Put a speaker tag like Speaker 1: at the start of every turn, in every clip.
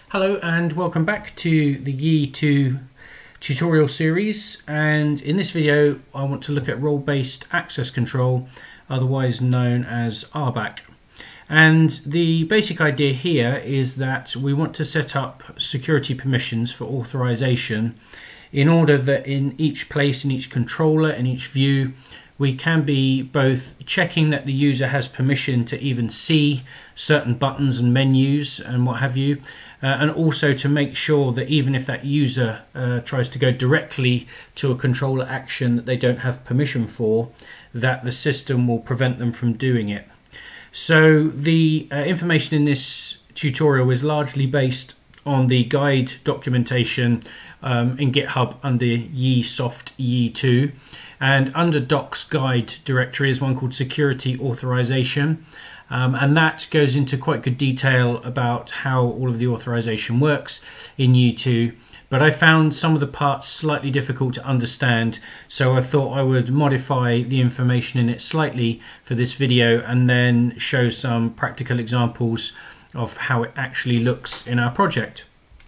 Speaker 1: Hello and welcome back to the Yii 2 tutorial series, and in this video I want to look at role-based access control, otherwise known as rbac. And the basic idea here is that we want to set up security permissions for authorization in order that in each place, in each controller, in each view, we can be both checking that the user has permission to even see certain buttons and menus and what have you, and also to make sure that even if that user tries to go directly to a controller action that they don't have permission for, that the system will prevent them from doing it. So the information in this tutorial is largely based on the guide documentation in GitHub under Yii Soft Yii 2, and under docs guide directory is one called security authorization, and that goes into quite good detail about how all of the authorization works in Yii 2. But I found some of the parts slightly difficult to understand, so I thought I would modify the information in it slightly for this video and then show some practical examples of how it actually looks in our project.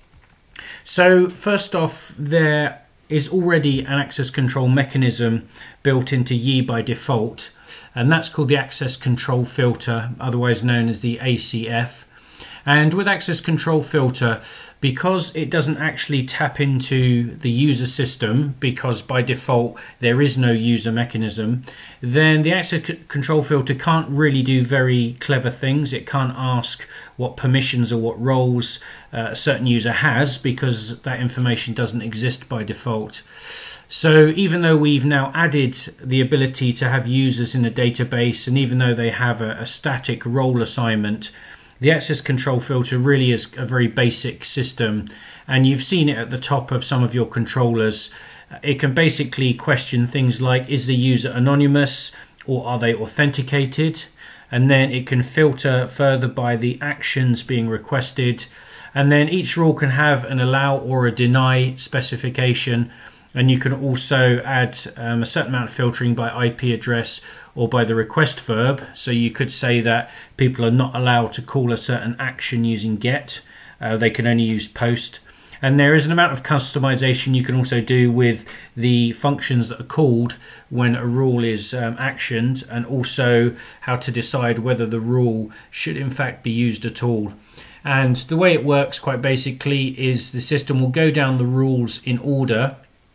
Speaker 1: So first off, there is already an access control mechanism built into Yii by default, and that's called the access control filter, otherwise known as the ACF. And with access control filter, because it doesn't actually tap into the user system, because by default there is no user mechanism, then the access control filter can't really do very clever things. It can't ask what permissions or what roles a certain user has, because that information doesn't exist by default. So even though we've now added the ability to have users in a database, and even though they have a static role assignment, the access control filter really is a very basic system, and you've seen it at the top of some of your controllers. It can basically question things like, is the user anonymous or are they authenticated? And then it can filter further by the actions being requested, and then each rule can have an allow or a deny specification. And you can also add a certain amount of filtering by IP address or by the request verb. So you could say that people are not allowed to call a certain action using get. They can only use post. And there is an amount of customization you can also do with the functions that are called when a rule is actioned, and also how to decide whether the rule should in fact be used at all. And the way it works quite basically is the system will go down the rules in order,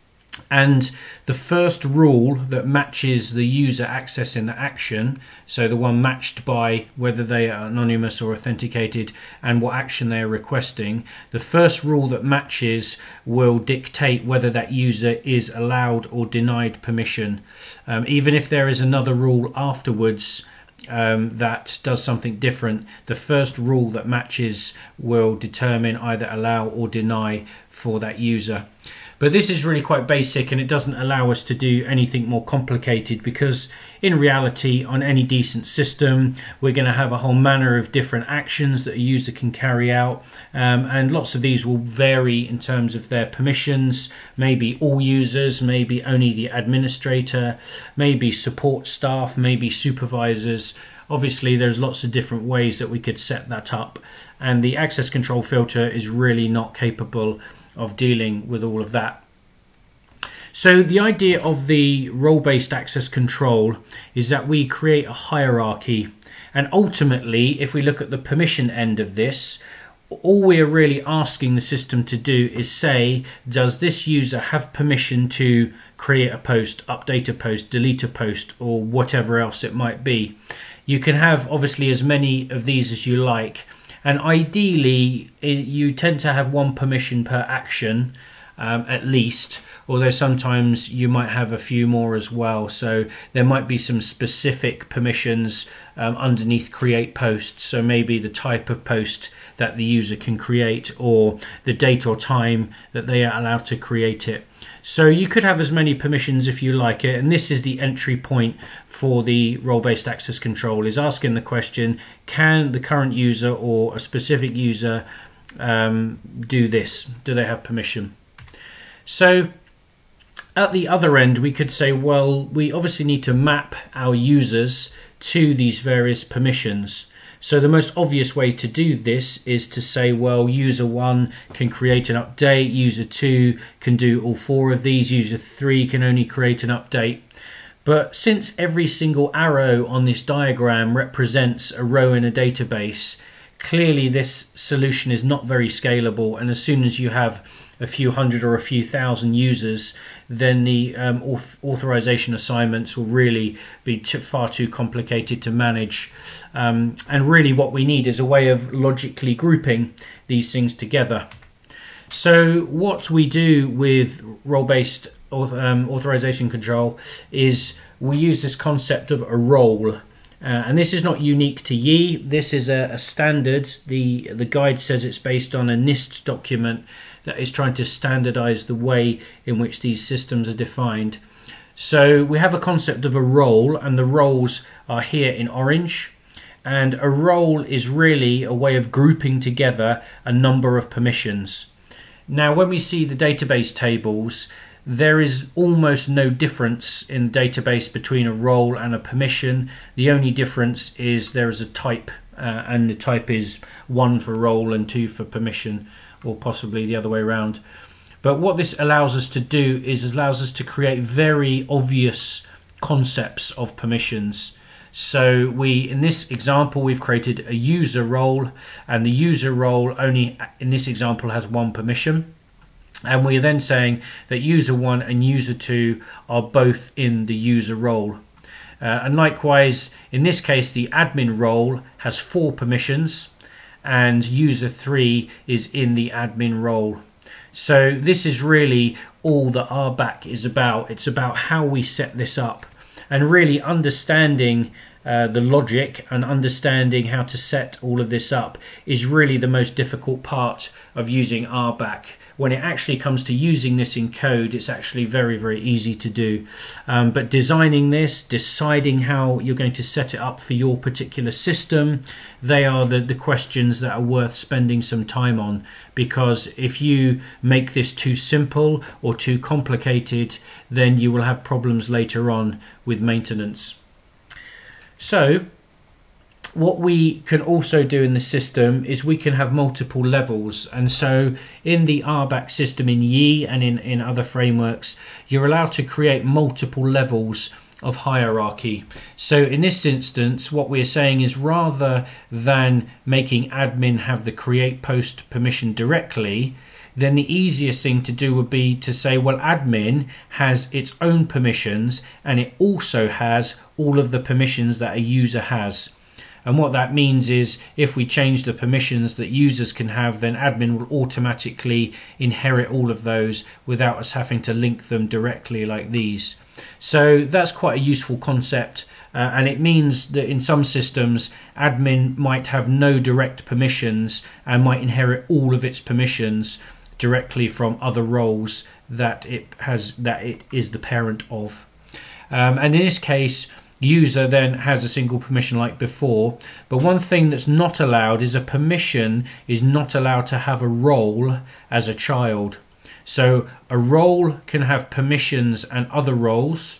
Speaker 1: and the first rule that matches the user accessing the action, so the one matched by whether they are anonymous or authenticated and what action they are requesting, the first rule that matches will dictate whether that user is allowed or denied permission. Even if there is another rule afterwards that does something different, the first rule that matches will determine either allow or deny for that user. But this is really quite basic, and it doesn't allow us to do anything more complicated, because in reality on any decent system we're going to have a whole manner of different actions that a user can carry out, and lots of these will vary in terms of their permissions. Maybe all users, maybe only the administrator, maybe support staff, maybe supervisors. Obviously there's lots of different ways that we could set that up, and the access control filter is really not capable of dealing with all of that. So the idea of the role-based access control is that we create a hierarchy, and ultimately if we look at the permission end of this, all we're really asking the system to do is say, does this user have permission to create a post, update a post, delete a post, or whatever else it might be. You can have obviously as many of these as you like, and ideally you tend to have one permission per action at least, although sometimes you might have a few more as well. So there might be some specific permissions underneath create post, so maybe the type of post that the user can create, or the date or time that they are allowed to create it. So you could have as many permissions if you like it, and this is the entry point for the role-based access control, is asking the question, can the current user or a specific user do this? Do they have permission? So at the other end we could say, well, we obviously need to map our users to these various permissions. So the most obvious way to do this is to say, well, user 1 can create an update, user 2 can do all 4 of these, user 3 can only create an update. But since every single arrow on this diagram represents a row in a database, clearly this solution is not very scalable, and as soon as you have a few hundred or a few thousand users, then the authorization assignments will really be far too complicated to manage. And really what we need is a way of logically grouping these things together. So what we do with role-based authorization control is we use this concept of a role. And this is not unique to Yii. This is a standard. The guide says it's based on a NIST document that is trying to standardize the way in which these systems are defined. So we have a concept of a role, and the roles are here in orange. And a role is really a way of grouping together a number of permissions. Now, when we see the database tables, there is almost no difference in the database between a role and a permission. The only difference is there is a type, and the type is 1 for role and 2 for permission, or possibly the other way around. But what this allows us to do is allows us to create very obvious concepts of permissions. So in this example, we've created a user role, and the user role only in this example has 1 permission. And we're then saying that user 1 and user 2 are both in the user role. And likewise, in this case, the admin role has 4 permissions, and user 3 is in the admin role. So this is really all that rbac is about. It's about how we set this up, and really understanding the logic and understanding how to set all of this up is really the most difficult part of using rbac. When it actually comes to using this in code, it's actually very, very easy to do. But designing this, deciding how you're going to set it up for your particular system, they are the questions that are worth spending some time on, because if you make this too simple or too complicated, then you will have problems later on with maintenance. So what we can also do in the system is we can have multiple levels, and so in the rbac system in Yii and in other frameworks, you're allowed to create multiple levels of hierarchy. So in this instance, what we're saying is, rather than making admin have the create post permission directly, then the easiest thing to do would be to say, well, admin has its own permissions, and it also has all of the permissions that a user has. And what that means is, if we change the permissions that users can have, then admin will automatically inherit all of those without us having to link them directly like these. So that's quite a useful concept, and it means that in some systems admin might have no direct permissions and might inherit all of its permissions directly from other roles that it is the parent of. And in this case, user then has a single permission like before, but one thing that's not allowed is a permission is not allowed to have a role as a child. So a role can have permissions and other roles,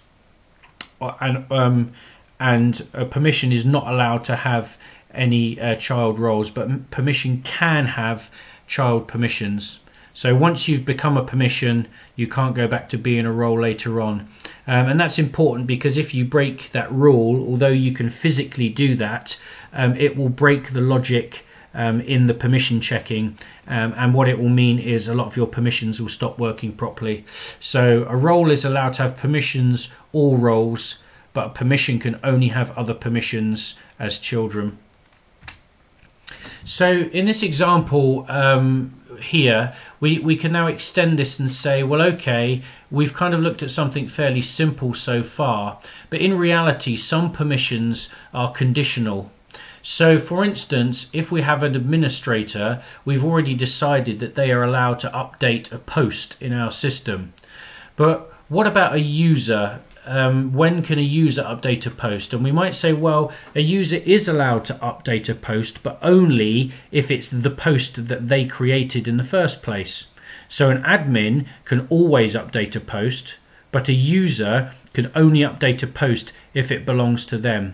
Speaker 1: and a permission is not allowed to have any child roles, but permission can have child permissions. So once you've become a permission, you can't go back to being a role later on. And that's important, because if you break that rule, although you can physically do that, it will break the logic in the permission checking. And what it will mean is a lot of your permissions will stop working properly. So a role is allowed to have permissions, all roles, but a permission can only have other permissions as children. So in this example, here we can now extend this and say, well, okay, we've kind of looked at something fairly simple so far, but in reality some permissions are conditional. So for instance, if we have an administrator, we've already decided that they are allowed to update a post in our system. But what about a user? When can a user update a post? And we might say, well, a user is allowed to update a post, but only if it's the post that they created in the first place. So an admin can always update a post, but a user can only update a post if it belongs to them.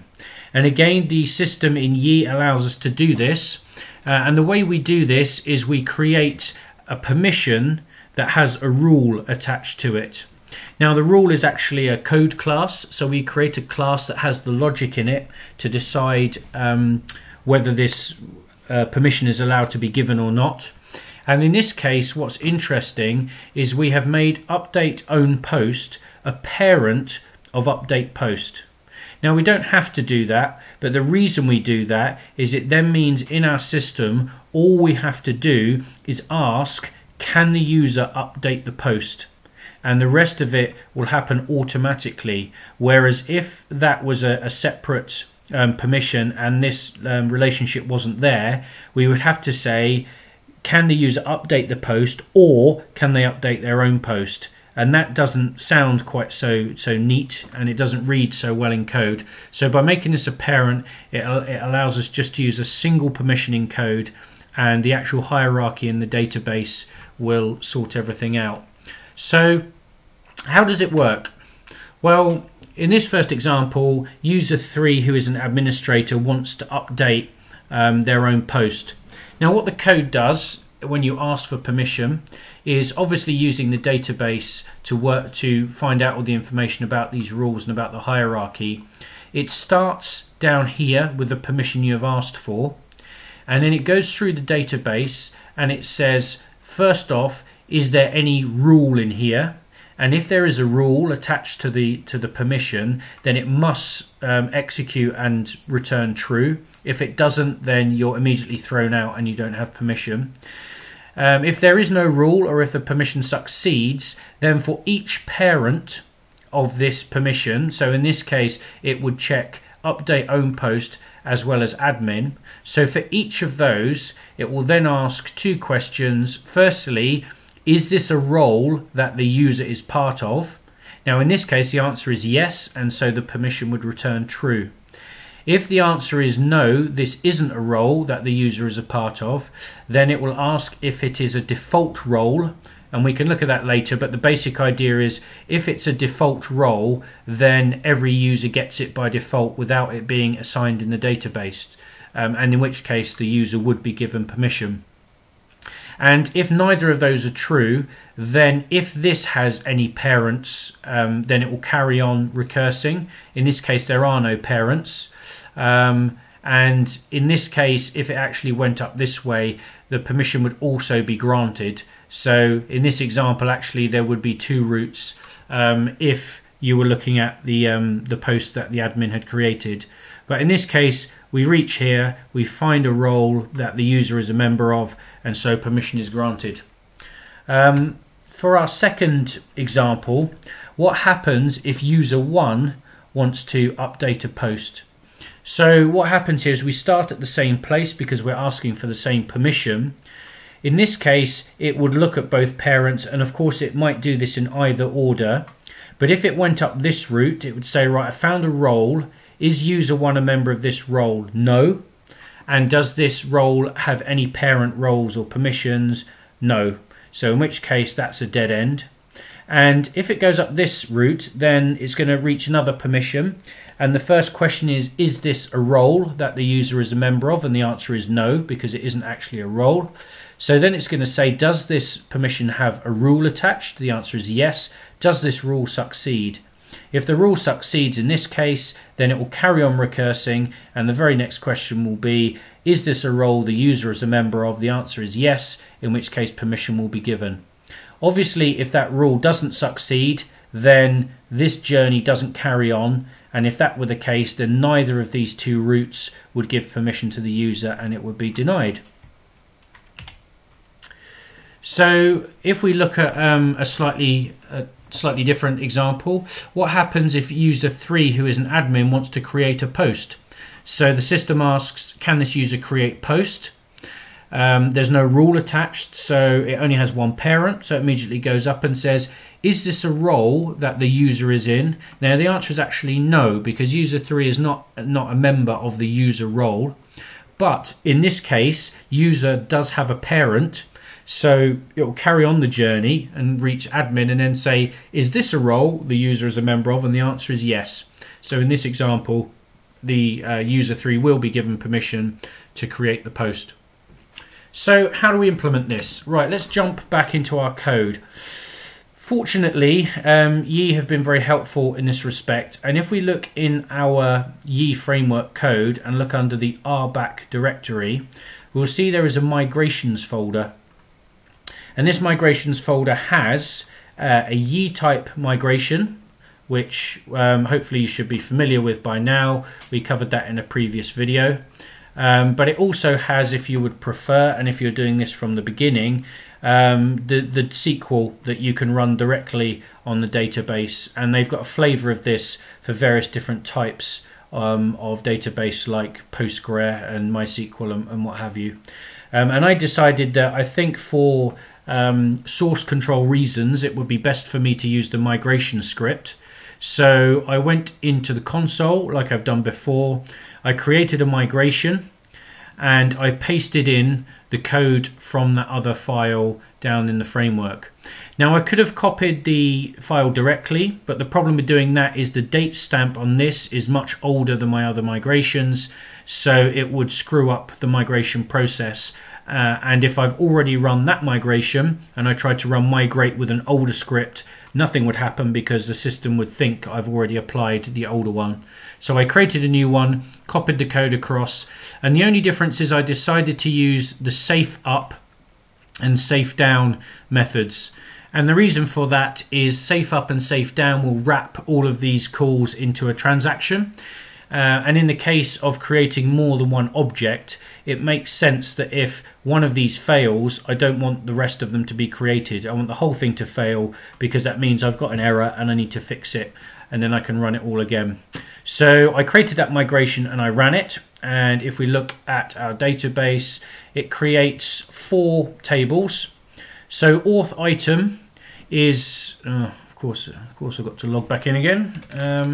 Speaker 1: And again, the system in Yii allows us to do this. And the way we do this is we create a permission that has a rule attached to it. Now the rule is actually a code class, so we create a class that has the logic in it to decide whether this permission is allowed to be given or not. And in this case, what's interesting is we have made update own post a parent of update post. Now we don't have to do that, but the reason we do that is it then means in our system all we have to do is ask, can the user update the post? And the rest of it will happen automatically. Whereas if that was a separate permission and this relationship wasn't there, we would have to say, can the user update the post, or can they update their own post? And that doesn't sound quite so neat, and it doesn't read so well in code. So by making this a parent, it allows us just to use a single permission in code, and the actual hierarchy in the database will sort everything out. So how does it work? Well, in this first example, user 3, who is an administrator, wants to update their own post. Now what the code does when you ask for permission is obviously using the database to work to find out all the information about these rules and about the hierarchy. It starts down here with the permission you have asked for, and then it goes through the database and it says, first off, is there any rule in here? And if there is a rule attached to the permission, then it must execute and return true. If it doesn't, then you're immediately thrown out and you don't have permission. If there is no rule, or if the permission succeeds, then for each parent of this permission, so in this case it would check update own post as well as admin. So for each of those, it will then ask two questions. Firstly, is this a role that the user is part of? Now in this case the answer is yes, and so the permission would return true. If the answer is no, this isn't a role that the user is a part of, then it will ask if it is a default role, and we can look at that later, but the basic idea is if it's a default role, then every user gets it by default without it being assigned in the database, and in which case the user would be given permission. And if neither of those are true, then if this has any parents, then it will carry on recursing. In this case there are no parents, and in this case if it actually went up this way, the permission would also be granted. So in this example actually there would be two routes if you were looking at the post that the admin had created. But in this case we reach here, we find a role that the user is a member of, and so permission is granted. For our second example, what happens if user 1 wants to update a post? So what happens here is we start at the same place because we're asking for the same permission. In this case it would look at both parents, and of course it might do this in either order, but if it went up this route it would say, right, I found a role. Is user 1 a member of this role? No. And does this role have any parent roles or permissions? No. So in which case that's a dead end. And if it goes up this route, then it's going to reach another permission. And the first question is this a role that the user is a member of? And the answer is no, because it isn't actually a role. So then it's going to say, does this permission have a rule attached? The answer is yes. Does this rule succeed? If the rule succeeds in this case, then it will carry on recursing, and the very next question will be, is this a role the user is a member of? The answer is yes, in which case permission will be given. Obviously if that rule doesn't succeed, then this journey doesn't carry on, and if that were the case, then neither of these two routes would give permission to the user and it would be denied. So if we look at a slightly different example, what happens if user 3, who is an admin, wants to create a post? So the system asks, can this user create post? There's no rule attached, so it only has one parent, so it immediately goes up and says, is this a role that the user is in? Now the answer is actually no, because user 3 is not a member of the user role, but in this case user does have a parent. So it will carry on the journey and reach admin and then say, is this a role the user is a member of? And the answer is yes. So in this example, the user 3 will be given permission to create the post. So how do we implement this? Right, let's jump back into our code. Fortunately, Yii have been very helpful in this respect, and if we look in our Yii framework code and look under the rbac directory, we'll see there is a migrations folder, and this migrations folder has a Yii type migration, which hopefully you should be familiar with by now. We covered that in a previous video, but it also has, if you would prefer, and if you're doing this from the beginning, the SQL that you can run directly on the database, and they've got a flavor of this for various different types of database like Postgre and MySQL and what have you. And I decided that I think for source control reasons it would be best for me to use the migration script. So I went into the console like I've done before. I created a migration and I pasted in the code from that other file down in the framework. Now I could have copied the file directly, but the problem with doing that is the date stamp on this is much older than my other migrations, so it would screw up the migration process. And if I've already run that migration and I tried to run migrate with an older script, nothing would happen because the system would think I've already applied the older one. So I created a new one, copied the code across, and the only difference is I decided to use the safe up and safe down methods. And the reason for that is safe up and safe down will wrap all of these calls into a transaction. And in the case of creating more than one object, it makes sense that if one of these fails, I don't want the rest of them to be created. I want the whole thing to fail because that means I've got an error and I need to fix it, and then I can run it all again. So I created that migration and I ran it, and if we look at our database, it creates 4 tables. So auth item is, of course I've got to log back in again.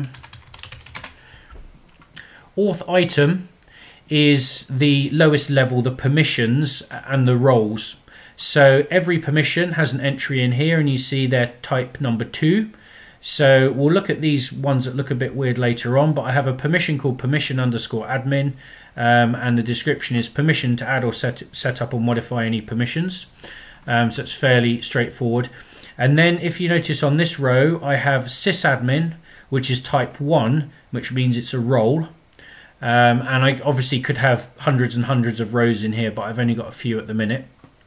Speaker 1: Auth item is the lowest level, the permissions and the roles. So every permission has an entry in here, and you see they're type number 2. So we'll look at these ones that look a bit weird later on, but I have a permission called permission_admin, and the description is permission to add or set up or modify any permissions. So it's fairly straightforward. And then if you notice on this row, I have sysadmin, which is type 1, which means it's a role. And I obviously could have hundreds and hundreds of rows in here, but I've only got a few at the minute.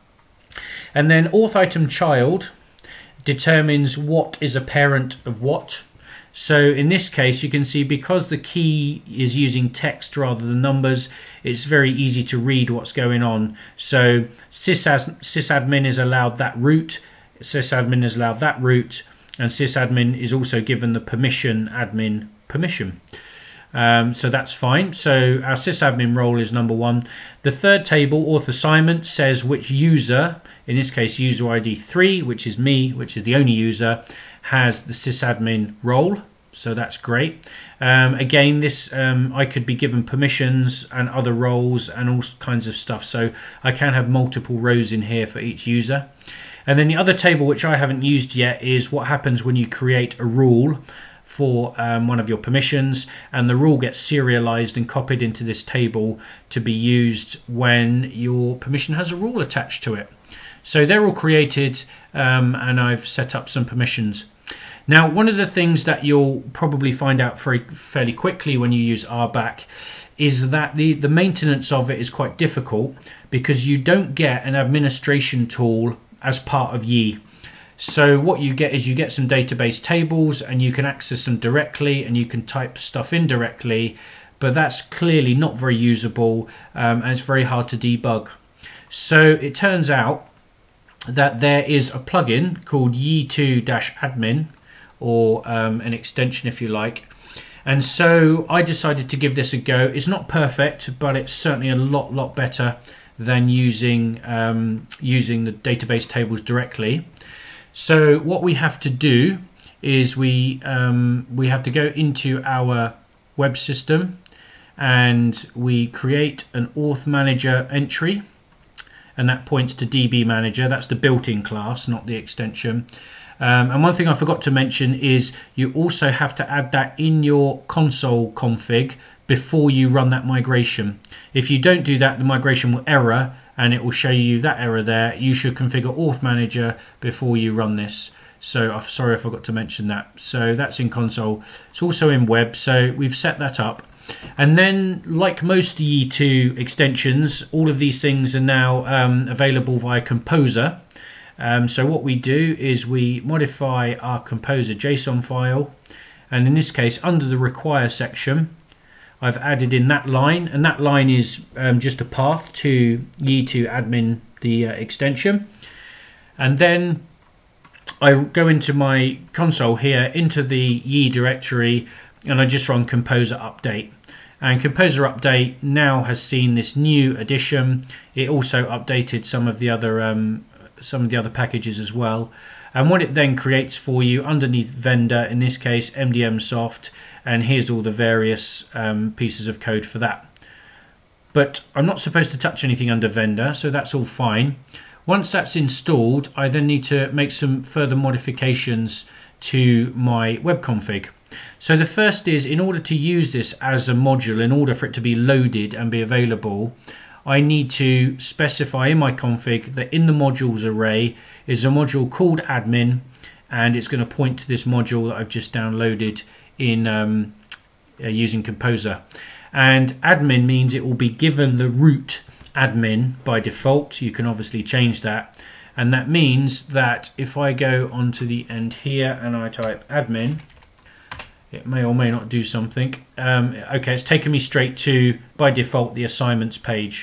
Speaker 1: And then auth item child determines what is a parent of what. So in this case, you can see because the key is using text rather than numbers, it's very easy to read what's going on. So sysadmin is allowed that root, sysadmin is allowed that root, and sysadmin is also given the permission admin permission. So that's fine. So our sysadmin role is number 1. The third table, auth assignment, says which user, in this case user ID 3, which is me, which is the only user, has the sysadmin role. So that's great. Again, this I could be given permissions and other roles and all kinds of stuff. So I can have multiple rows in here for each user. And then the other table, which I haven't used yet, is what happens when you create a rule for one of your permissions, and the rule gets serialized and copied into this table to be used when your permission has a rule attached to it. So they're all created, and I've set up some permissions. Now, one of the things that you'll probably find out fairly quickly when you use rbac is that the maintenance of it is quite difficult because you don't get an administration tool as part of Yii. So what you get is you get some database tables and you can access them directly and you can type stuff in directly, but that's clearly not very usable, and it's very hard to debug. So it turns out that there is a plugin called Yii 2.0-admin, or an extension if you like. And so I decided to give this a go. It's not perfect, but it's certainly a lot better than using the database tables directly. So what we have to do is we have to go into our web system and we create an auth manager entry, and that points to DB manager. That's the built-in class, not the extension. And one thing I forgot to mention is you also have to add that in your console config before you run that migration. If you don't do that, the migration will error and it will show you that error there. You should configure Auth Manager before you run this. So I'm sorry I forgot to mention that. So that's in console. It's also in web, so we've set that up. And then, like most Yii 2 extensions, all of these things are now available via Composer. So what we do is we modify our Composer JSON file, and in this case, under the require section, I've added in that line, and that line is just a path to Yii 2 admin, the extension. And then I go into my console here, into the Yii directory, and I just run Composer update. And Composer update now has seen this new addition. It also updated some of the other packages as well. And what it then creates for you underneath vendor, in this case MDM soft, and here's all the various pieces of code for that. But I'm not supposed to touch anything under vendor, so that's all fine. Once that's installed, I then need to make some further modifications to my web config. So the first is, in order to use this as a module, in order for it to be loaded and be available, I need to specify in my config that in the modules array is a module called admin, and it's going to point to this module that I've just downloaded in using Composer. And admin means it will be given the root admin by default. You can obviously change that, and that means that if I go onto the end here and I type admin, it may or may not do something. Okay, it's taken me straight to, by default, the assignments page.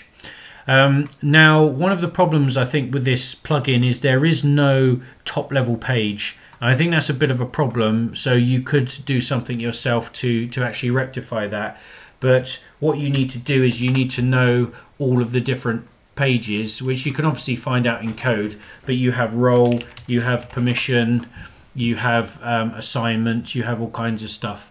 Speaker 1: Now, one of the problems I think with this plugin is there is no top level page. I think that's a bit of a problem, so you could do something yourself to actually rectify that. But what you need to do is you need to know all of the different pages, which you can obviously find out in code, but you have role, you have permission, you have assignments, you have all kinds of stuff.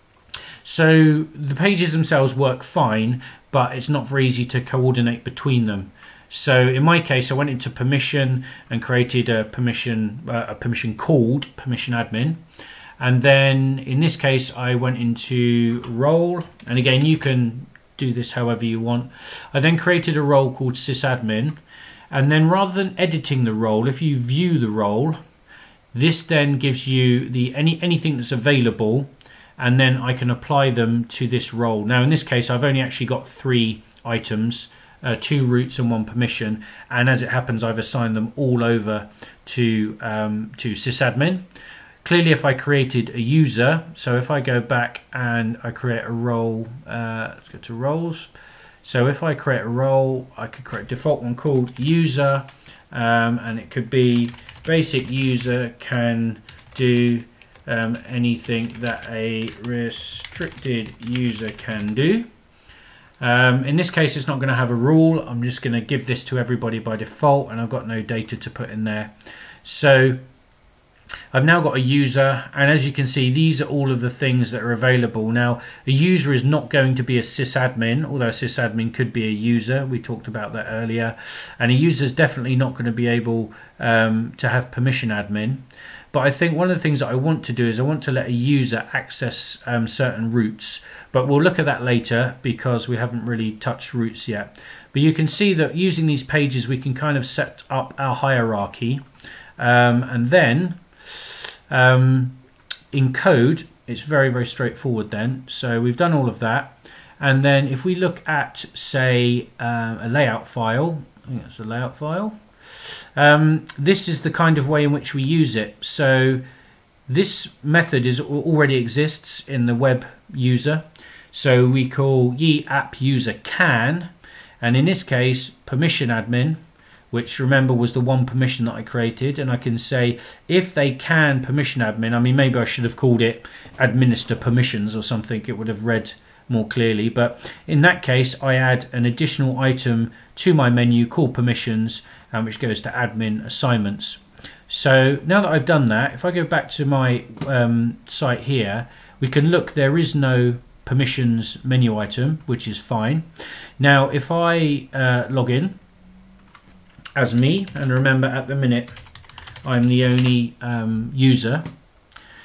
Speaker 1: So the pages themselves work fine, but it's not very easy to coordinate between them. So in my case, I went into permission and created a permission called permission admin. And then in this case, I went into role, and again, you can do this however you want. I then created a role called sysadmin, and then rather than editing the role, if you view the role, this then gives you the anything that's available, and then I can apply them to this role. Now in this case, I've only actually got 3 items, 2 roots and 1 permission, and as it happens, I've assigned them all over to sysadmin. Clearly, if I created a user, so if I go back and I create a role, let's go to roles. So if I create a role, I could create a default one called user, and it could be basic user can do anything that a restricted user can do. In this case, it's not going to have a rule. I'm just going to give this to everybody by default, and I've got no data to put in there. So I've now got a user, and as you can see, these are all of the things that are available. Now, a user is not going to be a sysadmin, although a sysadmin could be a user. We talked about that earlier. And a user is definitely not going to be able to have permission admin. But I think one of the things that I want to do is I want to let a user access certain routes. But we'll look at that later because we haven't really touched routes yet. But you can see that using these pages, we can kind of set up our hierarchy. And then in code, it's very, very straightforward then. So we've done all of that. And then if we look at, say, a layout file, I think that's a layout file. This is the kind of way in which we use it. So this method already exists in the web user. So we call Yii app user can, and in this case permission admin, which remember was the 1 permission that I created, and I can say if they can permission admin. I mean, maybe I should have called it administer permissions or something, it would have read more clearly, but in that case I add an additional item to my menu called permissions, which goes to admin assignments. So now that I've done that, if I go back to my site here, we can look, there is no permissions menu item, which is fine. Now if I log in as me, and remember at the minute I'm the only user,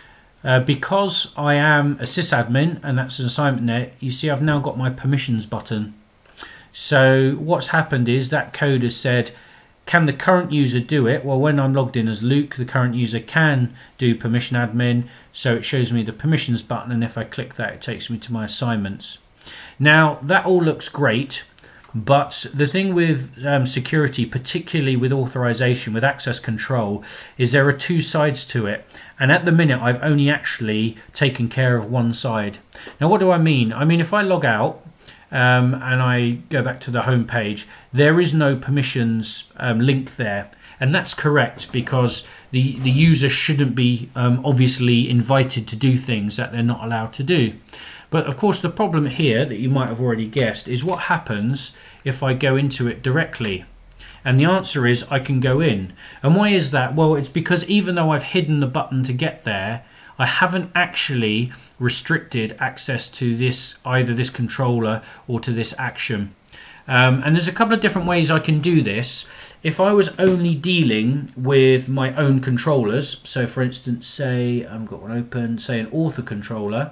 Speaker 1: Because I am a sysadmin, and that's an assignment there, you see I've now got my permissions button. So what's happened is that code has said, can the current user do it? Well, when I'm logged in as Luke, the current user can do permission admin, so it shows me the permissions button, and if I click that, it takes me to my assignments. Now that all looks great, but the thing with security, particularly with authorization, with access control, is there are two sides to it, and at the minute I've only actually taken care of one side. Now what do I mean? I mean, if I log out and I go back to the home page, there is no permissions link there, and that's correct because the user shouldn't be obviously invited to do things that they're not allowed to do. But of course the problem here, that you might have already guessed, is what happens if I go into it directly. And the answer is I can go in. And why is that? Well, it's because even though I've hidden the button to get there, I haven't actually restricted access to this, either this controller or to this action. And there's a couple of different ways I can do this. If I was only dealing with my own controllers, so for instance, say I've got one open, say an author controller,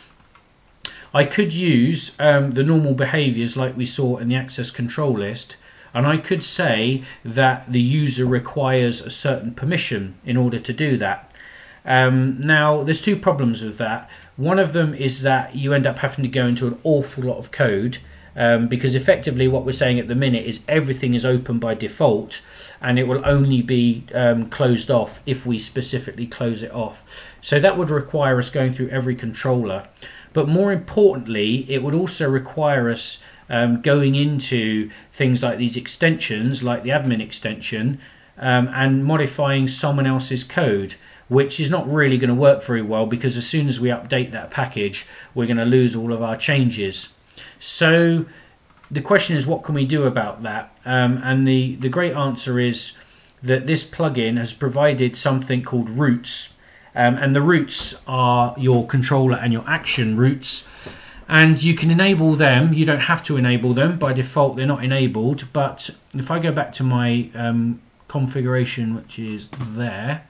Speaker 1: I could use the normal behaviors like we saw in the access control list, and I could say that the user requires a certain permission in order to do that. Now there's two problems with that. One of them is that you end up having to go into an awful lot of code, because effectively what we're saying at the minute is everything is open by default, and it will only be closed off if we specifically close it off. So that would require us going through every controller. But more importantly, it would also require us going into things like these extensions, like the admin extension, and modifying someone else's code, which is not really going to work very well, because as soon as we update that package, we're going to lose all of our changes. So the question is, what can we do about that? And the great answer is that this plugin has provided something called routes. And the routes are your controller and your action routes, and you can enable them. You don't have to enable them. By default they're not enabled, but if I go back to my configuration, which is there,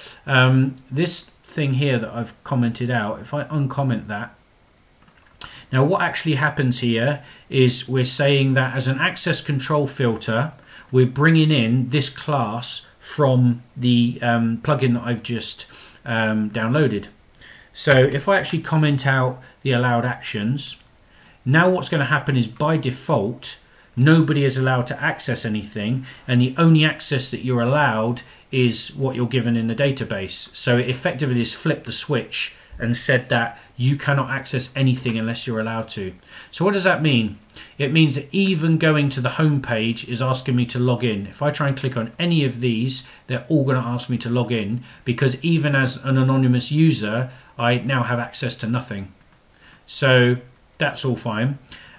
Speaker 1: this thing here that I've commented out, if I uncomment that, now what actually happens here is we're saying that as an access control filter, we're bringing in this class from the plugin that I've just downloaded. So if I actually comment out the allowed actions, now what's going to happen is by default nobody is allowed to access anything, and the only access that you're allowed is what you're given in the database. So it effectively has flipped the switch and said that you cannot access anything unless you're allowed to. So what does that mean? It means that even going to the home page is asking me to log in. If I try and click on any of these, they're all going to ask me to log in, because even as an anonymous user, I now have access to nothing. So that's all fine.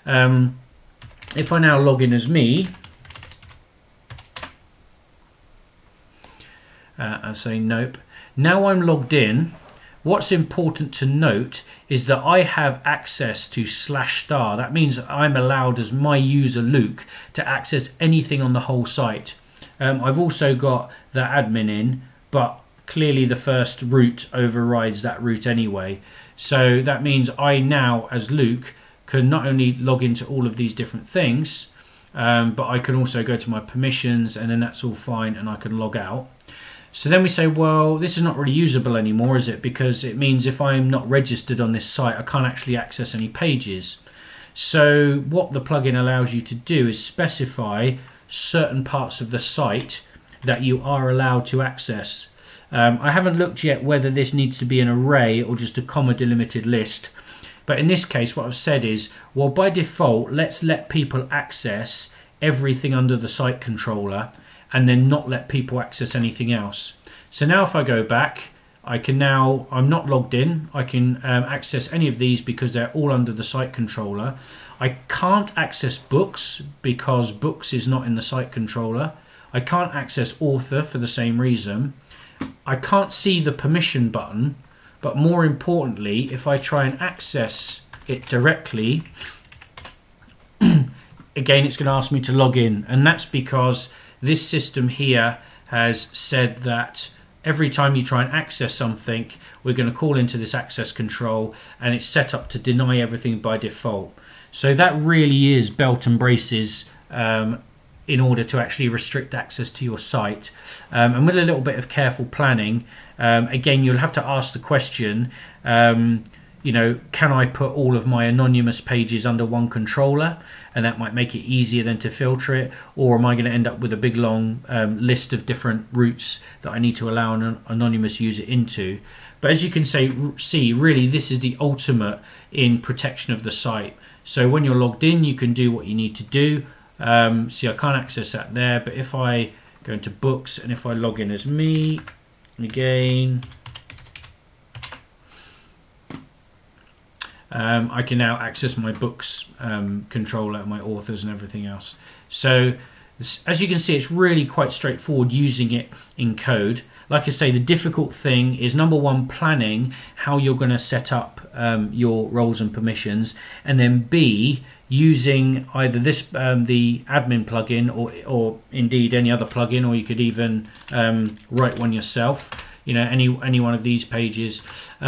Speaker 1: If I now log in as me, I say nope. Now I'm logged in. What's important to note is that I have access to /*. That means I'm allowed as my user Luke to access anything on the whole site. I've also got the admin in, but clearly the first route overrides that route anyway. So that means I now as Luke can not only log into all of these different things, but I can also go to my permissions, and then that's all fine, and I can log out. So then we say, well, this is not really usable anymore, is it? Because it means if I'm not registered on this site, I can't actually access any pages. So what the plugin allows you to do is specify certain parts of the site that you are allowed to access. I haven't looked yet whether this needs to be an array or just a comma delimited list. But in this case, what I've said is, well, by default, let's let people access everything under the site controller, and then not let people access anything else. So now if I go back, I can now, I'm not logged in, I can access any of these because they're all under the site controller. I can't access books because books is not in the site controller. I can't access author for the same reason. I can't see the permission button, but more importantly, if I try and access it directly, again it's going to ask me to log in, and that's because this system here has said that every time you try and access something, we're going to call into this access control, and it's set up to deny everything by default. So that really is belt and braces in order to actually restrict access to your site. And with a little bit of careful planning, again, you'll have to ask the question, you know, can I put all of my anonymous pages under one controller? And that might make it easier then to filter it. Or am I going to end up with a big long list of different routes that I need to allow an anonymous user into? But as you can see, really, this is the ultimate in protection of the site. So when you're logged in, you can do what you need to do. See, I can't access that there, but if I go into books and if I log in as me, again, I can now access my books controller, my authors and everything else. So as you can see, it's really quite straightforward using it in code. Like I say, the difficult thing is, number one, planning how you're going to set up your roles and permissions, and then B, using either this the admin plugin or indeed any other plugin, or you could even write one yourself, you know, any one of these pages,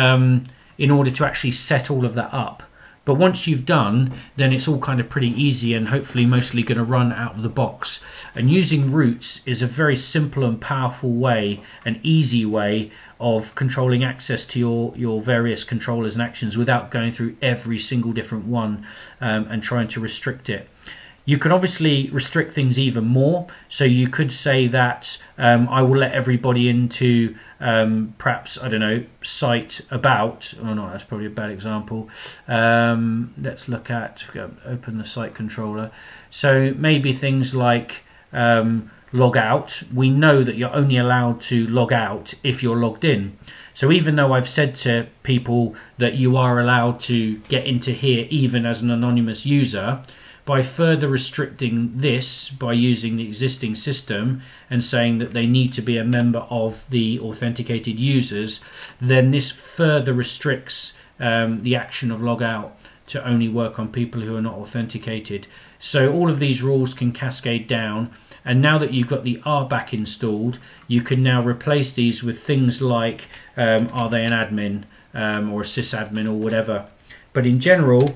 Speaker 1: in order to actually set all of that up. But once you've done, then it's all kind of pretty easy and hopefully mostly going to run out of the box. And using routes is a very simple and powerful way, an easy way of controlling access to your various controllers and actions without going through every single different one and trying to restrict it. You can obviously restrict things even more. So you could say that I will let everybody into perhaps, I don't know, site about, oh no, that's probably a bad example. Let's look at, open the site controller. So maybe things like log out. We know that you're only allowed to log out if you're logged in. So even though I've said to people that you are allowed to get into here even as an anonymous user, by further restricting this by using the existing system and saying that they need to be a member of the authenticated users, then this further restricts the action of logout to only work on people who are not authenticated. So all of these rules can cascade down, and now that you've got the rbac installed, you can now replace these with things like are they an admin or a sysadmin or whatever. But in general,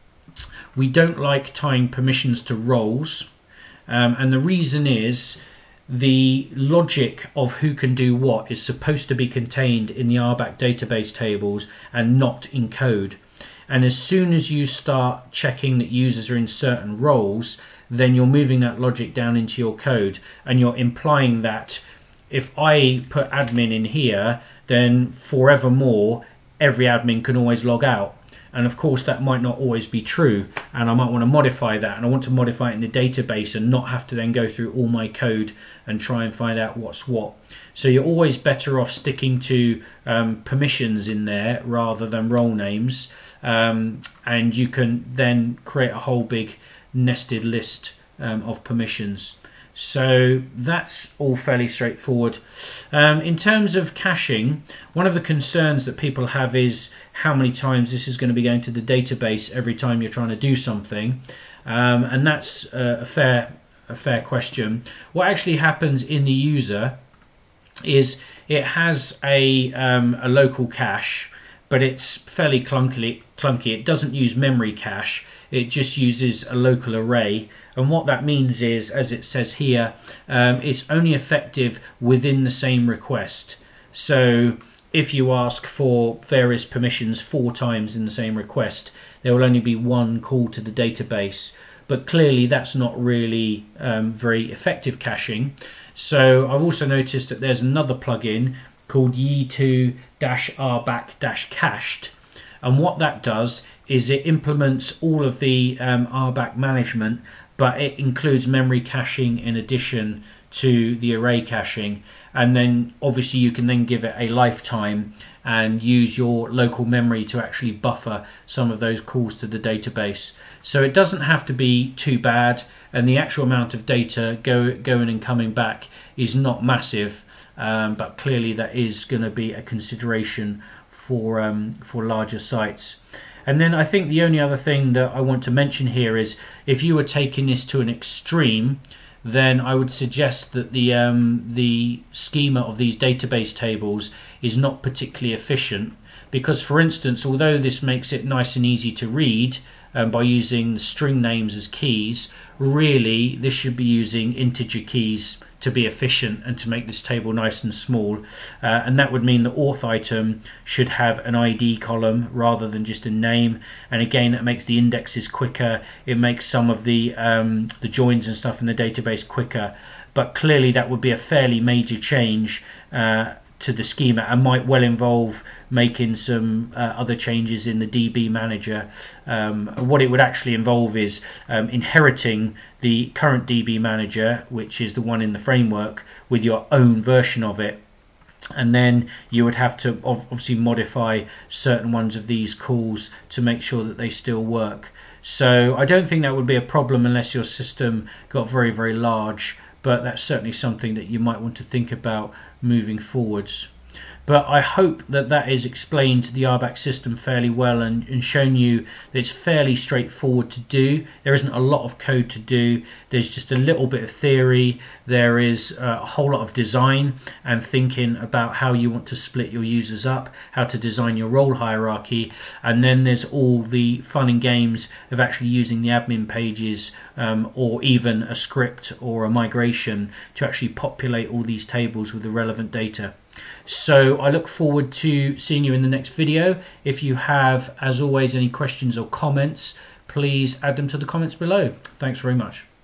Speaker 1: we don't like tying permissions to roles, and the reason is the logic of who can do what is supposed to be contained in the rbac database tables and not in code. And as soon as you start checking that users are in certain roles, then you're moving that logic down into your code, and you're implying that if I put admin in here, then forevermore every admin can always log out. And of course that might not always be true, and I might want to modify that, and I want to modify it in the database and not have to then go through all my code and try and find out what's what. So you're always better off sticking to permissions in there rather than role names, and you can then create a whole big nested list of permissions. So that's all fairly straightforward. In terms of caching, one of the concerns that people have is how many times this is going to be going to the database every time you're trying to do something, and that's a fair question. What actually happens in the user is it has a local cache, but it's fairly clunky. It doesn't use memory cache, it just uses a local array. And what that means is, as it says here, it's only effective within the same request. So if you ask for various permissions 4 times in the same request, there will only be one call to the database. But clearly that's not really very effective caching. So I've also noticed that there's another plugin called Yii 2.0-rbac-cached. And what that does is it implements all of the rbac management, but it includes memory caching in addition to the array caching. And then obviously you can then give it a lifetime and use your local memory to actually buffer some of those calls to the database. So it doesn't have to be too bad, and the actual amount of data going and coming back is not massive, but clearly that is going to be a consideration for larger sites. And then I think the only other thing that I want to mention here is, if you were taking this to an extreme, then I would suggest that the schema of these database tables is not particularly efficient, because, for instance, although this makes it nice and easy to read by using the string names as keys, really this should be using integer keys to be efficient and to make this table nice and small, and that would mean the auth item should have an ID column rather than just a name. And again, that makes the indexes quicker, it makes some of the joins and stuff in the database quicker, but clearly that would be a fairly major change to the schema, and might well involve making some other changes in the DB manager. What it would actually involve is inheriting the current DB manager, which is the one in the framework, with your own version of it, and then you would have to obviously modify certain ones of these calls to make sure that they still work. So I don't think that would be a problem unless your system got very, very large, but that's certainly something that you might want to think about moving forwards. But I hope that that is explained the RBAC system fairly well and shown you that it's fairly straightforward to do. There isn't a lot of code to do. There's just a little bit of theory. There is a whole lot of design and thinking about how you want to split your users up, how to design your role hierarchy, and then there's all the fun and games of actually using the admin pages or even a script or a migration to actually populate all these tables with the relevant data. So I look forward to seeing you in the next video. If you have, as always, any questions or comments, please add them to the comments below. Thanks very much.